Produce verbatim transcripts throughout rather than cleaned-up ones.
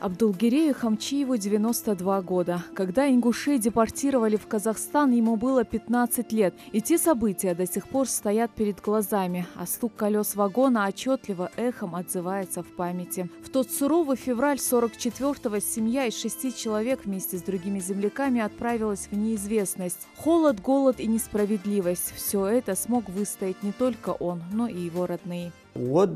Абдулгерею Хамчиеву девяносто два года. Когда ингушей депортировали в Казахстан, ему было пятнадцать лет. И те события до сих пор стоят перед глазами, а стук колес вагона отчетливо эхом отзывается в памяти. В тот суровый февраль сорок четвёртого семья из шести человек вместе с другими земляками отправилась в неизвестность. Холод, голод и несправедливость – все это смог выстоять не только он, но и его родные. В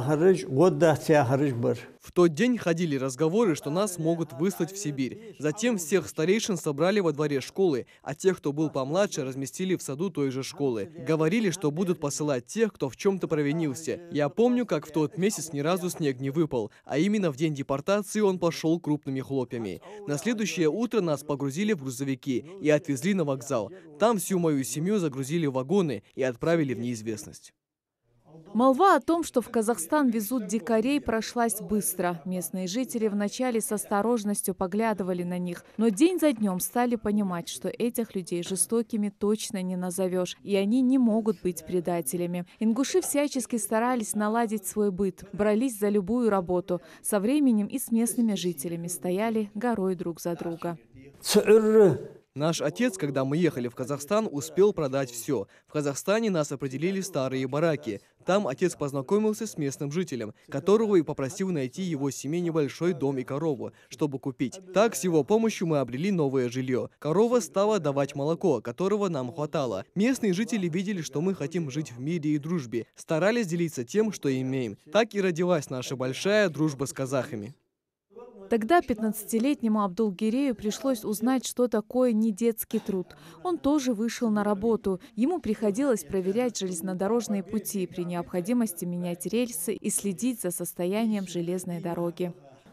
тот день ходили разговоры, что нас могут выслать в Сибирь. Затем всех старейшин собрали во дворе школы, а тех, кто был помладше, разместили в саду той же школы. Говорили, что будут посылать тех, кто в чем-то провинился. Я помню, как в тот месяц ни разу снег не выпал, а именно в день депортации он пошел крупными хлопьями. На следующее утро нас погрузили в грузовики и отвезли на вокзал. Там всю мою семью загрузили в вагоны и отправили в неизвестность. Молва о том, что в Казахстан везут дикарей, прошлась быстро. Местные жители вначале с осторожностью поглядывали на них, но день за днем стали понимать, что этих людей жестокими точно не назовешь, и они не могут быть предателями. Ингуши всячески старались наладить свой быт, брались за любую работу. Со временем и с местными жителями стояли горой друг за друга. Наш отец, когда мы ехали в Казахстан, успел продать все. В Казахстане нас определили в старые бараки. Там отец познакомился с местным жителем, которого и попросил найти его семье небольшой дом и корову, чтобы купить. Так, с его помощью мы обрели новое жилье. Корова стала давать молоко, которого нам хватало. Местные жители видели, что мы хотим жить в мире и дружбе, старались делиться тем, что имеем. Так и родилась наша большая дружба с казахами. Тогда пятнадцатилетнему Абдулгерею пришлось узнать, что такое недетский труд. Он тоже вышел на работу. Ему приходилось проверять железнодорожные пути, при необходимости менять рельсы и следить за состоянием железной дороги.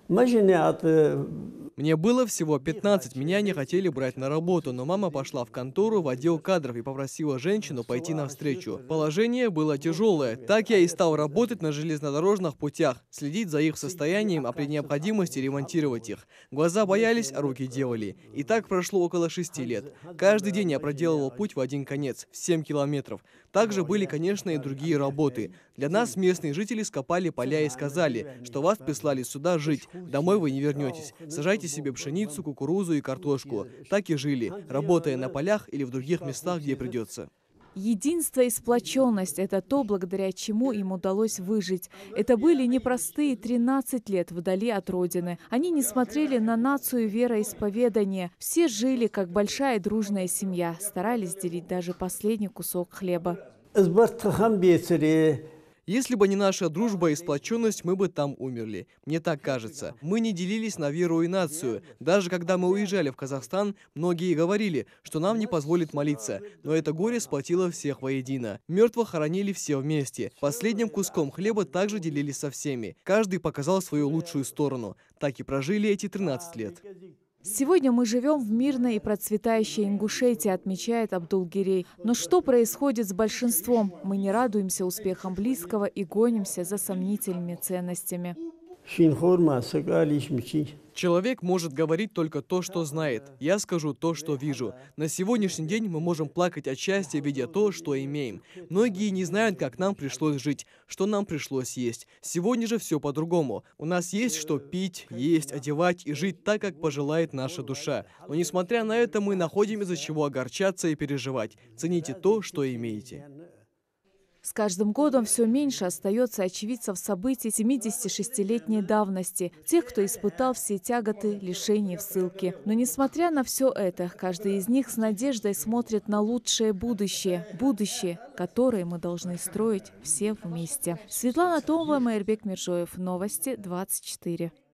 Мне было всего пятнадцать, меня не хотели брать на работу, но мама пошла в контору в отдел кадров и попросила женщину пойти навстречу. Положение было тяжелое. Так я и стал работать на железнодорожных путях, следить за их состоянием, а при необходимости ремонтировать их. Глаза боялись, а руки делали. И так прошло около шести лет. Каждый день я проделывал путь в один конец, в семь километров. Также были, конечно, и другие работы. Для нас местные жители скопали поля и сказали, что вас прислали сюда жить, домой вы не вернетесь. Сажайте себе пшеницу, кукурузу и картошку. Так и жили, работая на полях или в других местах, где придется. Единство и сплоченность – это то, благодаря чему им удалось выжить. Это были непростые тринадцать лет вдали от родины. Они не смотрели на нацию, вероисповедание. Все жили, как большая дружная семья, старались делить даже последний кусок хлеба. Если бы не наша дружба и сплоченность, мы бы там умерли. Мне так кажется. Мы не делились на веру и нацию. Даже когда мы уезжали в Казахстан, многие говорили, что нам не позволят молиться. Но это горе сплотило всех воедино. Мертвых хоронили все вместе. Последним куском хлеба также делились со всеми. Каждый показал свою лучшую сторону. Так и прожили эти тринадцать лет. Сегодня мы живем в мирной и процветающей Ингушетии, отмечает Абдулгерей. Но что происходит с большинством? Мы не радуемся успехам близкого и гонимся за сомнительными ценностями. Человек может говорить только то, что знает. Я скажу то, что вижу. На сегодняшний день мы можем плакать от счастья, видя то, что имеем. Многие не знают, как нам пришлось жить, что нам пришлось есть. Сегодня же все по-другому. У нас есть что пить, есть, одевать и жить так, как пожелает наша душа. Но несмотря на это, мы находим из-за чего огорчаться и переживать. Цените то, что имеете. С каждым годом все меньше остается очевидцев событий семидесятишестилетней давности, тех, кто испытал все тяготы лишений в ссылке. Но несмотря на все это, каждый из них с надеждой смотрит на лучшее будущее, будущее, которое мы должны строить все вместе. Светлана Томова, Майрбек Миржоев, Новости двадцать четыре.